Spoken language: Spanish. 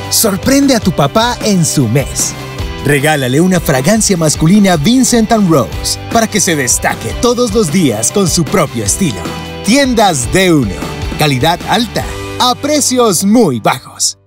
Sorprende a tu papá en su mes. Regálale una fragancia masculina Vincent & Rose para que se destaque todos los días con su propio estilo. Tiendas D1. Calidad alta a precios muy bajos.